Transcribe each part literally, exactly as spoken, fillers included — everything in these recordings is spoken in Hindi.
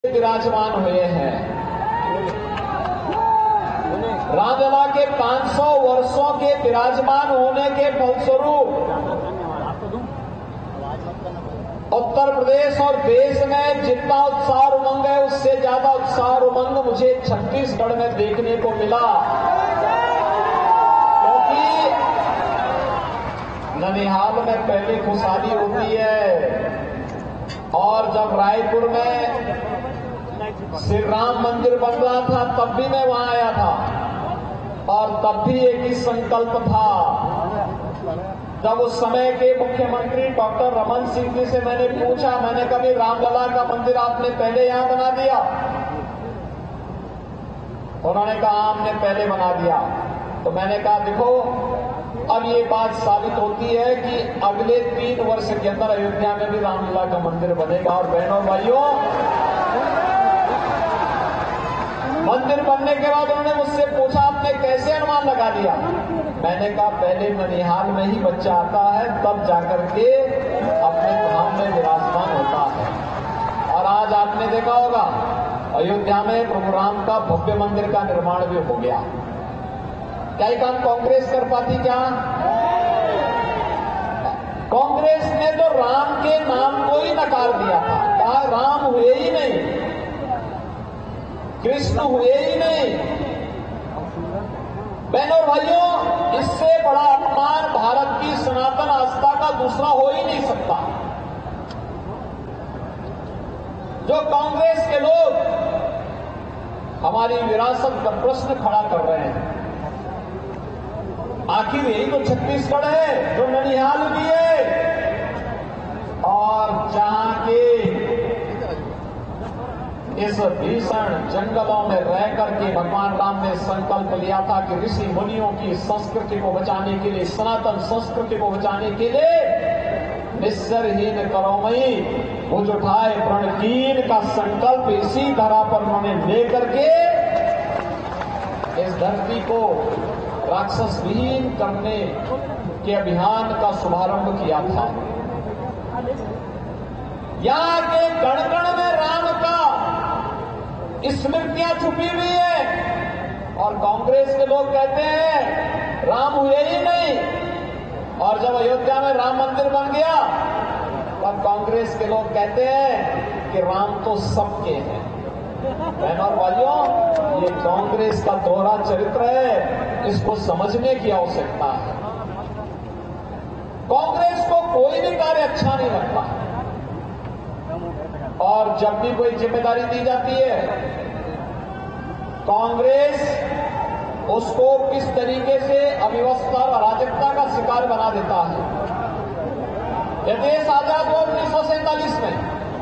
विराजमान हुए हैं। रामलला के पाँच सौ वर्षों के विराजमान होने के फलस्वरूप उत्तर प्रदेश और देश में जितना उत्साह उमंग है उससे ज्यादा उत्साह उमंग मुझे छत्तीसगढ़ में देखने को मिला, क्योंकि ननिहाल में पहले खुशहाली होती है और जब रायपुर में श्री राम मंदिर बन रहा था तब भी मैं वहां आया था और तब भी एक ही संकल्प था। जब उस समय के मुख्यमंत्री डॉक्टर रमन सिंह जी से मैंने पूछा, मैंने कभी रामलला का मंदिर आपने पहले यहां बना दिया? उन्होंने कहा हमने पहले बना दिया। तो मैंने कहा देखो, अब ये बात साबित होती है कि अगले तीन वर्ष के अंदर अयोध्या में भी रामलला का मंदिर बनेगा। और बहनों भाइयों, मंदिर बनने के बाद उन्होंने मुझसे पूछा आपने कैसे अनुमान लगा लिया? मैंने कहा पहले ननिहाल में ही बच्चा आता है तब जाकर के अपने धाम में विराजमान होता है। और आज आपने देखा होगा अयोध्या में प्रभु राम का भव्य मंदिर का निर्माण भी हो गया। क्या ये काम कांग्रेस कर पाती? क्या कांग्रेस ने तो राम के नाम को ही नकार दिया था, कहा राम हुए ही नहीं, कृष्ण हुए ही नहीं। बहनों भाइयों, इससे बड़ा अपमान भारत की सनातन आस्था का दूसरा हो ही नहीं सकता। जो कांग्रेस के लोग हमारी विरासत का प्रश्न खड़ा कर रहे हैं, आखिर यही तो छत्तीसगढ़ है जो ननिहाल भी है और जहां के इस भीषण जंगलों में रह करके भगवान राम ने संकल्प लिया था कि ऋषि मुनियों की संस्कृति को बचाने के लिए, सनातन संस्कृति को बचाने के लिए निस्सरहीन करोमई भुज उठाए प्रणकीन का संकल्प इसी धरा पर उन्होंने लेकर के इस धरती को राक्षस विहीन करने के अभियान का शुभारंभ किया था। यहाँ के कण कण में राम का स्मृतियां छुपी हुई है और कांग्रेस के लोग कहते हैं राम हुए ही नहीं। और जब अयोध्या में राम मंदिर बन गया तब कांग्रेस के लोग कहते हैं कि राम तो सबके हैं। बहनों और भाइयों, ये कांग्रेस का दोहरा चरित्र है, इसको समझने की आवश्यकता है। कांग्रेस को कोई भी कार्य अच्छा नहीं लगता और जब भी कोई जिम्मेदारी दी जाती है कांग्रेस उसको किस तरीके से अव्यवस्था और अराजकता का शिकार बना देता है। यह देश आजाद हुआ उन्नीस सौ सैंतालीस में,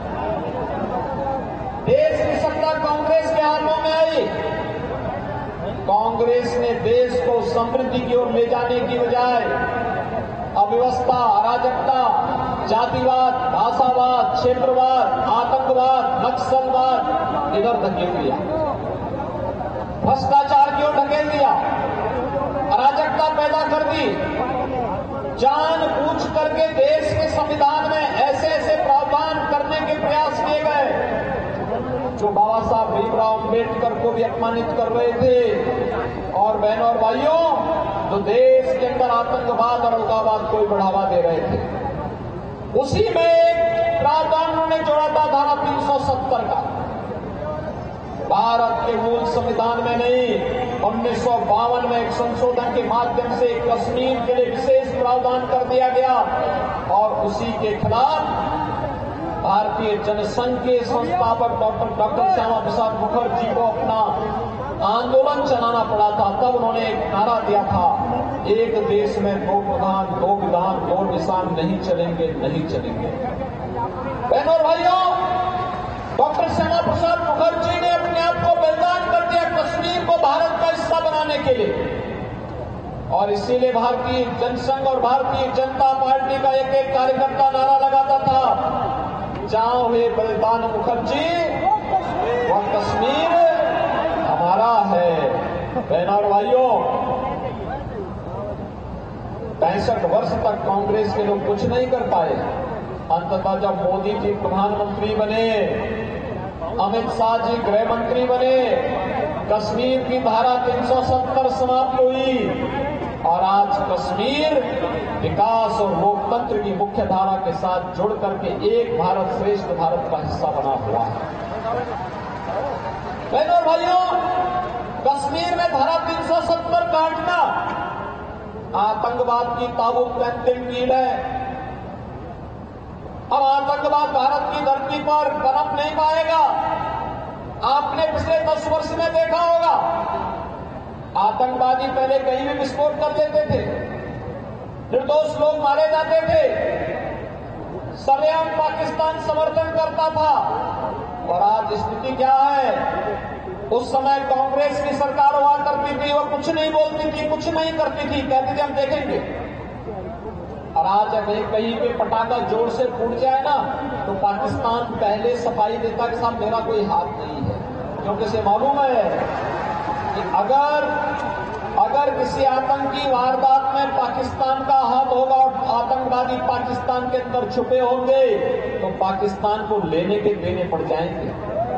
देश की सत्ता कांग्रेस के हाथों में आई। कांग्रेस ने देश को समृद्धि की ओर ले जाने की बजाय अव्यवस्था, अराजकता, जातिवाद, भाषावाद, क्षेत्रवाद, आतंकवाद, नक्सलवाद इधर धकेल दिया, भ्रष्टाचार की ओर ढकेल दिया, अराजकता पैदा कर दी। जानबूझ करके देश के संविधान में ऐसे ऐसे प्रावधान करने के प्रयास किए गए जो बाबा साहब भीमराव अम्बेडकर को भी अपमानित कर रहे थे। और बहनों और भाइयों, जो देश के अंदर आतंकवाद और अलगाववाद को बढ़ावा दे रहे थे, उसी में एक प्रावधान उन्होंने जोड़ा था धारा तीन सौ सत्तर का। भारत के मूल संविधान में नहीं, उन्नीस सौ बावन में एक संशोधन के माध्यम से कश्मीर के लिए विशेष प्रावधान कर दिया गया और उसी के खिलाफ भारतीय जनसंघ के संस्थापक डॉक्टर डॉक्टर श्यामा प्रसाद मुखर्जी को अपना आंदोलन चलाना पड़ा था। तब उन्होंने एक नारा दिया था, एक देश में दो प्रधान, दो विधान, दो निशान नहीं चलेंगे, नहीं चलेंगे। बहनों और भाइयों, डॉक्टर श्यामा प्रसाद मुखर्जी ने अपने आप को बलिदान कर दिया कश्मीर को भारत का हिस्सा बनाने के लिए। और इसीलिए भारतीय जनसंघ और भारतीय जनता पार्टी का एक एक कार्यकर्ता नारा लगाता था, जहां हुए बलिदान मुखर्जी वह कश्मीर हमारा है। बहनों और भाइयों, पैंसठ वर्ष तक कांग्रेस के लोग कुछ नहीं कर पाए। अंततः जब मोदी जी प्रधानमंत्री बने अमित शाह जी गृह मंत्री बने, कश्मीर की धारा तीन सौ सत्तर समाप्त हुई और आज कश्मीर विकास और लोकतंत्र की मुख्य धारा के साथ जुड़ करके एक भारत श्रेष्ठ भारत का हिस्सा बना हुआ है। बहनों और भाइयों, कश्मीर में धारा तीन सौ सत्तर काटना आतंकवाद की ताबूत में अंतिम कील है। अब आतंकवाद भारत की धरती पर पनप नहीं पाएगा। आपने पिछले दस वर्ष में देखा होगा, आतंकवादी पहले कहीं भी विस्फोट कर लेते थे, निर्दोष लोग मारे जाते थे, सरेआम पाकिस्तान समर्थन करता था। और आज स्थिति क्या है? उस समय कांग्रेस की सरकार हुआ करती थी, वो कुछ नहीं बोलती थी, कुछ नहीं करती थी, कहती थी हम देखेंगे। और आज अगर कहीं पे पटाखा जोर से फूट जाए ना, तो पाकिस्तान पहले सफाई देता कि साहब मेरा कोई हाथ नहीं है, क्योंकि उसे मालूम है कि अगर अगर किसी आतंकी वारदात में पाकिस्तान का हाथ होगा और आतंकवादी पाकिस्तान के अंदर छुपे होंगे, तो पाकिस्तान को लेने के देने पड़ जाएंगे।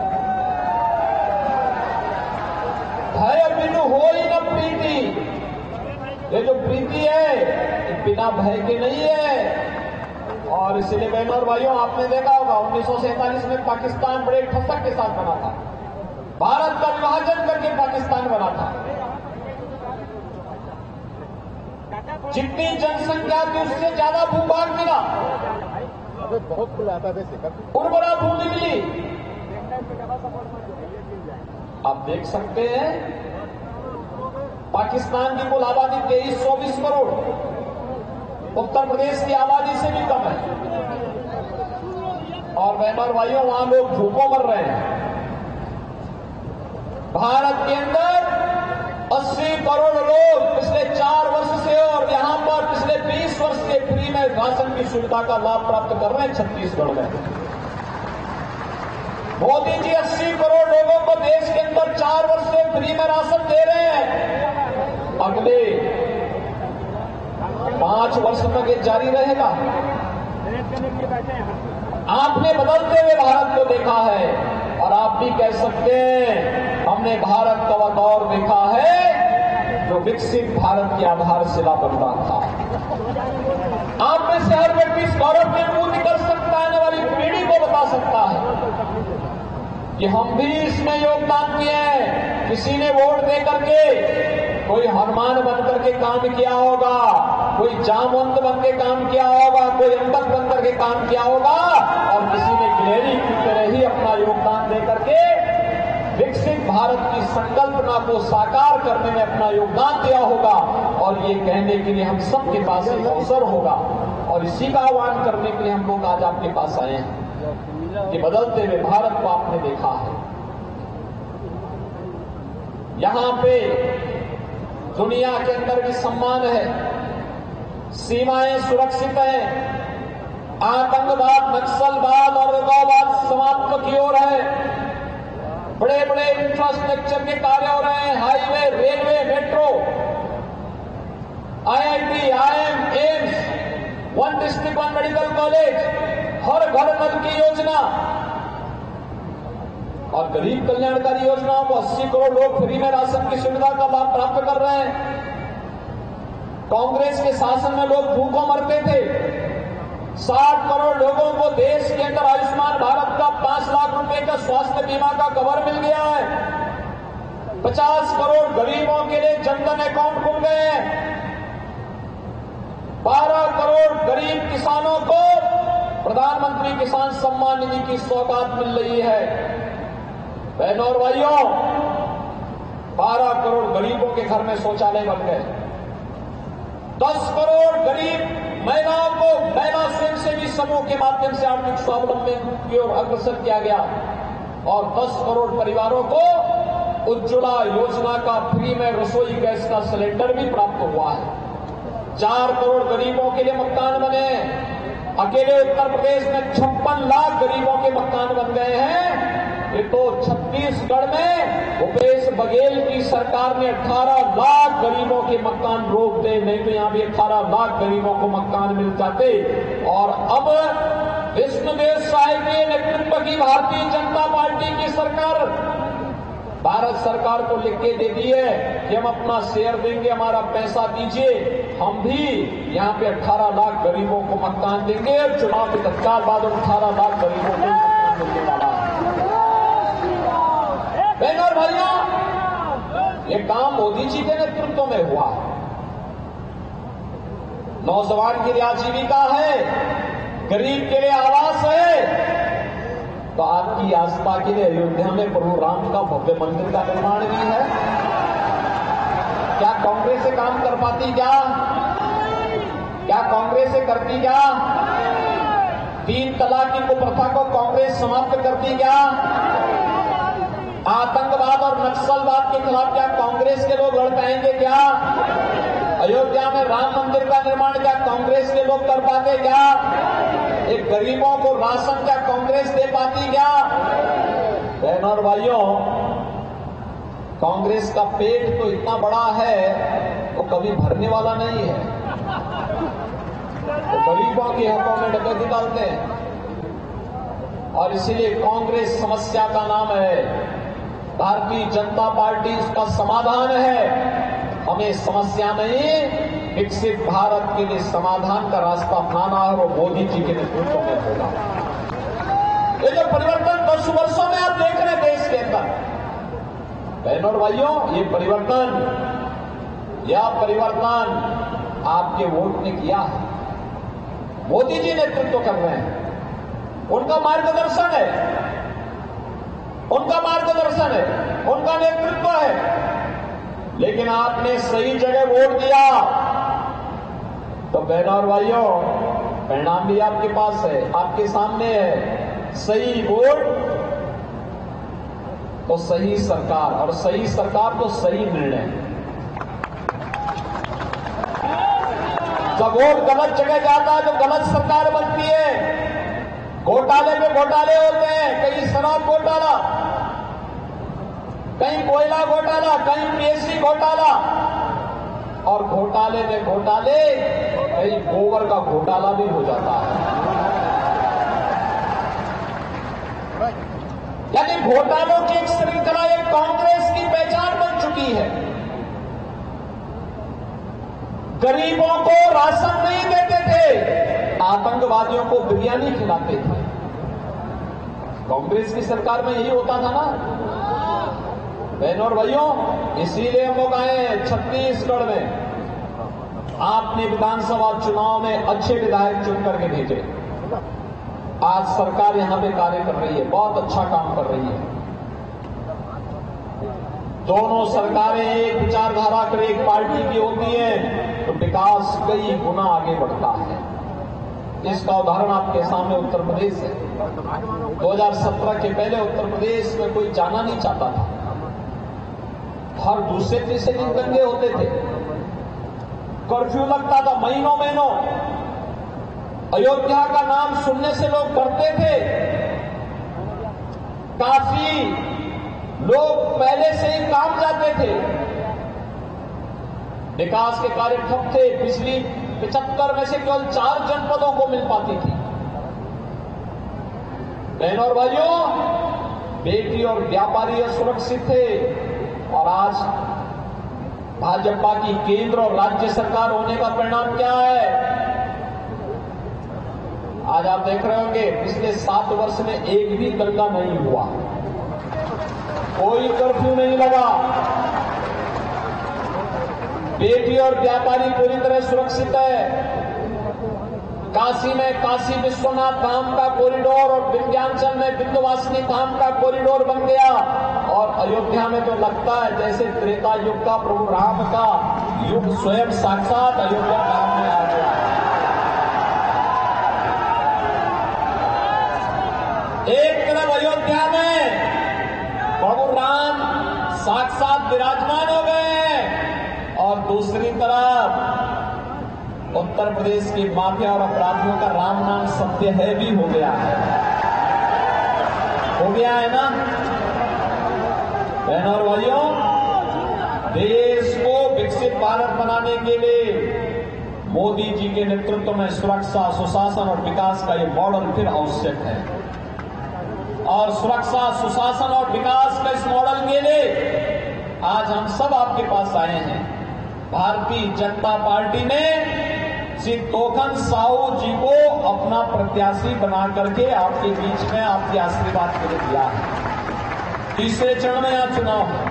भय बिनु हो ही न प्रीति, ये जो प्रीति है ये बिना भय के नहीं है। और इसलिए बहनों और भाइयों, आपने देखा होगा उन्नीस सौ सैंतालीस में पाकिस्तान बड़े ठसक के साथ बना था, भारत का विभाजन करके पाकिस्तान बना था। जितनी जनसंख्या थी उससे ज्यादा भूभाग मिला, बहुत उर्वरा भूमि मिली। आप देख सकते हैं पाकिस्तान की कुल आबादी तेईस चौबीस करोड़, उत्तर प्रदेश की आबादी से भी कम है। और बहनों और भाइयों, वहां लोग भूखों मर रहे हैं। भारत के अंदर अस्सी करोड़ लोग पिछले चार वर्ष से और यहां पर पिछले बीस वर्ष से फ्री में राशन की सुविधा का लाभ प्राप्त कर रहे हैं छत्तीसगढ़ में। मोदी जी अस्सी करोड़ लोगों को देश के अंदर चार वर्ष से फ्री में राशन दे रहे हैं। अगले पांच वर्ष तक ये जारी रहेगा। आपने बदलते हुए भारत को देखा है और आप भी कह सकते हैं हमने भारत का वह दौर देखा है जो विकसित भारत की आधारशिला बन रहा था। आप में से हर व्यक्ति इस गौरव के मुंह निकल सकता है, आने वाली पीढ़ी को बता सकता है कि हम भी इसमें योगदान दिए हैं। किसी ने वोट दे करके कोई हनुमान बन करके काम किया होगा, कोई जामवंत बन के काम किया होगा, कोई अंबक बन करके काम किया होगा, और किसी ने गिलहरी की तरह ही अपना योगदान दे करके विकसित भारत की संकल्पना को साकार करने में अपना योगदान दिया होगा। और ये कहने के लिए हम सबके पास एक अवसर होगा और इसी का आह्वान करने के लिए हम लोग आज आपके पास आए हैं कि बदलते हुए भारत को आपने देखा है। यहां पे दुनिया के अंदर भी सम्मान है, सीमाएं सुरक्षित हैं, आतंकवाद, नक्सलवाद और उग्रवाद समाप्त की ओर है। बड़े बड़े इंफ्रास्ट्रक्चर के कार्य हो रहे हैं, highway, railway, metro, IIT, IIM, AIIMS, one district one medical college, हर घर नल की योजना और गरीब कल्याणकारी योजनाओं को अस्सी करोड़ लोग फ्री में राशन की सुविधा का लाभ प्राप्त कर रहे हैं। कांग्रेस के शासन में लोग भूखों मरते थे। साठ करोड़ लोगों को देश के अंदर आयुष्मान भारत का पांच लाख रुपए का स्वास्थ्य बीमा का कवर मिल गया है। पचास करोड़ गरीबों के लिए जनधन अकाउंट खुल गए हैं। बारह करोड़ गरीब किसानों को प्रधानमंत्री किसान सम्मान निधि की सौगात मिल रही है। बहनों और भाइयों, बारह करोड़ गरीबों के घर में शौचालय बन गए। दस करोड़ गरीब महिलाओं को महिला स्वयंसेवी समूह के माध्यम से आर्थिक स्वावलंबन की ओर अग्रसर किया गया और दस करोड़ परिवारों को उज्ज्वला योजना का फ्री में रसोई गैस का सिलेंडर भी प्राप्त हुआ है। चार करोड़ गरीबों के लिए मकान बने। अकेले उत्तर प्रदेश में छप्पन लाख गरीबों के मकान बन गए हैं। ये तो छत्तीसगढ़ में भूपेश बघेल की सरकार ने अठारह लाख गरीबों के मकान रोक दे, नहीं तो यहां भी अठारह लाख गरीबों को मकान मिल जाते। और अब विष्णुदेव साय के नेतृत्व की भारतीय जनता पार्टी की सरकार भारत सरकार को लिख के दे दी है कि हम अपना शेयर देंगे, हमारा पैसा दीजिए, हम भी यहां पे अठारह लाख गरीबों को मकान देंगे और चुनाव के तत्काल बाद अठारह लाख गरीबों को मकान मिलने वाला है। बहनों और भाइयों, ये काम मोदी जी के नेतृत्व में हुआ है। नौजवान के लिए आजीविका है, गरीब के लिए आवास है, तो आपकी आस्था के लिए अयोध्या में प्रभु राम का भव्य मंदिर का निर्माण भी है। क्या कांग्रेस से काम कर पाती? क्या क्या कांग्रेस से करती? क्या तीन तलाक की कुप्रथा को कांग्रेस समाप्त करती? क्या आतंकवाद और नक्सलवाद के खिलाफ क्या कांग्रेस के लोग लड़ पाएंगे? क्या अयोध्या में राम मंदिर का निर्माण क्या कांग्रेस के लोग कर पाते? क्या एक गरीबों को राशन क्या कांग्रेस दे पाती? क्या बहनों और भाइयों, कांग्रेस का पेट तो इतना बड़ा है वो कभी भरने वाला नहीं है। वो गरीबों के हाथों में डकैती डालते हैं और इसीलिए कांग्रेस समस्या का नाम है, भारतीय जनता पार्टी इसका समाधान है। हमें समस्या नहीं, विकसित भारत के लिए समाधान का रास्ता अपनाना है और मोदी जी के नेतृत्व में होगा। ये जो परिवर्तन दस वर्षों में आप देख रहे हैं देश के अंदर, बहनों और भाइयों, ये परिवर्तन यह परिवर्तन आपके वोट ने किया है। मोदी जी नेतृत्व कर रहे हैं, उनका मार्गदर्शन है, उनका मार्गदर्शन है, उनका नेतृत्व है। लेकिन आपने सही जगह वोट दिया तो बहनों और भाइयों, परिणाम भी आपके पास है, आपके सामने है। सही वोट तो सही सरकार, और सही सरकार तो सही निर्णय। जब वोट गलत जगह जाता है तो गलत सरकार बनती है। घोटाले पे घोटाले होते हैं, कहीं शराब घोटाला, कहीं कोयला घोटाला, कहीं पीएससी घोटाला, और घोटाले में घोटाले कहीं गोबर का घोटाला भी हो जाता है। यानी घोटालों की एक श्रृंखला एक कांग्रेस की पहचान बन चुकी है। गरीबों को राशन नहीं देते थे, आतंकवादियों को बिरयानी खिलाते थे। कांग्रेस की सरकार में यही होता था ना बहनों और भाइयों। इसीलिए हम लोग आए छत्तीसगढ़ में, आपने विधानसभा चुनाव में अच्छे विधायक चुन करके भेजे। आज सरकार यहां पे कार्य कर रही है, बहुत अच्छा काम कर रही है। दोनों सरकारें एक विचारधारा कर एक पार्टी की होती है तो विकास कई गुना आगे बढ़ता है। इसका उदाहरण आपके सामने उत्तर प्रदेश है। दो हज़ार सत्रह के पहले उत्तर प्रदेश में कोई जाना नहीं चाहता था, हर दूसरे तीसरे दिन दंगे होते थे, कर्फ्यू लगता था महीनों महीनों, अयोध्या का नाम सुनने से लोग डरते थे। काफी लोग पहले से ही काम जाते थे, विकास के कार्य ठप थे। पिछली पचहत्तर में से केवल चार जनपदों को मिल पाती थी। बहनों और भाइयों, बेटी और व्यापारी असुरक्षित थे, और आज भाजपा की केंद्र और राज्य सरकार होने का परिणाम क्या है? आज आप देख रहे होंगे पिछले सात वर्ष में एक भी दंगा नहीं हुआ, कोई कर्फ्यू नहीं लगा, बेटी और व्यापारी पूरी तरह सुरक्षित है। काशी में काशी विश्वनाथ धाम का कॉरिडोर और विंध्याचल में विंध्यवासिनी धाम का कॉरिडोर बन गया, और अयोध्या में तो लगता है जैसे त्रेता युग का प्रभु राम का युग स्वयं साक्षात अयोध्या धाम में आ गया। एक तरफ अयोध्या में प्रभु राम साक्षात विराजमान हो गए हैं, और दूसरी तरफ उत्तर प्रदेश की माफिया और अपराधियों का राम नाम सत्य है भी हो गया है, हो गया है ना बहनों और भाइयों। देश को विकसित भारत बनाने के लिए मोदी जी के नेतृत्व में सुरक्षा, सुशासन और विकास का ये मॉडल फिर आवश्यक है। और सुरक्षा, सुशासन और विकास का इस मॉडल के लिए आज हम सब आपके पास आए हैं। भारतीय जनता पार्टी ने श्री तोखन साहू जी को अपना प्रत्याशी बना करके आपके बीच में आपके आशीर्वाद के लिए दिया है। तीसरे चरण में यहां चुनाव है।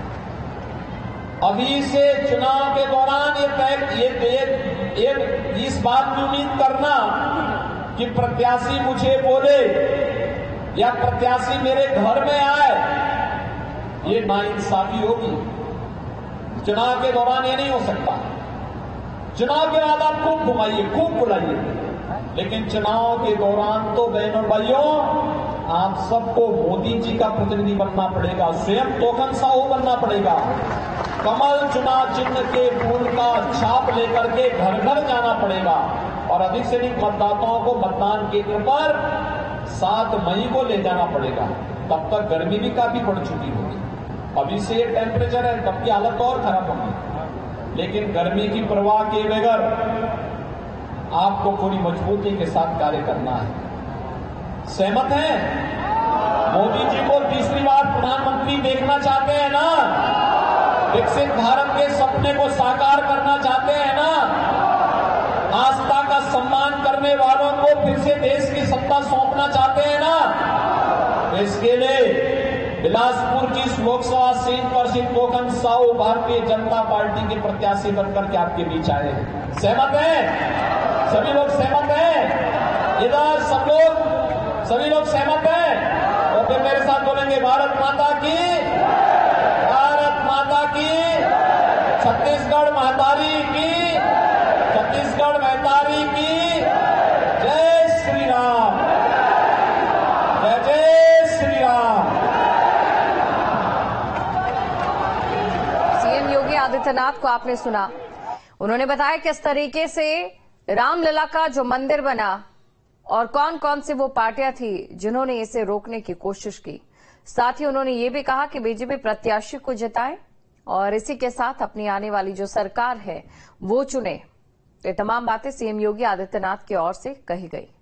अभी से चुनाव के दौरान ये तय ये, ये, ये इस बात की उम्मीद करना कि प्रत्याशी मुझे बोले या प्रत्याशी मेरे घर में आए, ये नाइंसाफी होगी। चुनाव के दौरान ये नहीं हो सकता। चुनाव के बाद आप खूब घुमाइए, खूब बुलाइए, लेकिन चुनाव के दौरान तो बहनों भाइयों आप सबको मोदी जी का प्रतिनिधि बनना पड़ेगा, स्वयं तोखन साहू बनना पड़ेगा। कमल चुनाव चिन्ह के फूल का छाप लेकर के घर घर जाना पड़ेगा और अधिक से अधिक मतदाताओं को मतदान केंद्र पर सात मई को ले जाना पड़ेगा। तब तक गर्मी भी काफी बढ़ चुकी होगी। अभी से ये टेम्परेचर है, तब की हालत और खराब होगी। लेकिन गर्मी की परवाह किए बगैर आपको पूरी मजबूती के साथ कार्य करना है। सहमत हैं? मोदी जी को तीसरी बार प्रधानमंत्री देखना चाहते हैं ना? विकसित भारत के सपने को साकार करना चाहते हैं ना? आस्था का सम्मान करने वालों को फिर से देश की सत्ता सौंपना चाहते हैं ना? तो इसके लिए बिलासपुर की इस लोकसभा सीट पर श्री तोखन साहू भारतीय जनता पार्टी के प्रत्याशी बनकर के आपके बीच आए हैं। सहमत हैं? सभी लोग सहमत हैं? इधर सब लोग, सभी लोग सहमत हैं? और फिर मेरे साथ बोलेंगे भारत माता की, भारत माता की, छत्तीसगढ़ महतारी की, छत्तीसगढ़ महतारी की, जय श्री राम, जय जय श्री राम। सीएम योगी आदित्यनाथ को आपने सुना। उन्होंने बताया किस तरीके से रामलला का जो मंदिर बना और कौन कौन सी वो पार्टियां थी जिन्होंने इसे रोकने की कोशिश की। साथ ही उन्होंने ये भी कहा कि बीजेपी प्रत्याशी को जिताए और इसी के साथ अपनी आने वाली जो सरकार है वो चुने। ये तमाम बातें सीएम योगी आदित्यनाथ की ओर से कही गई।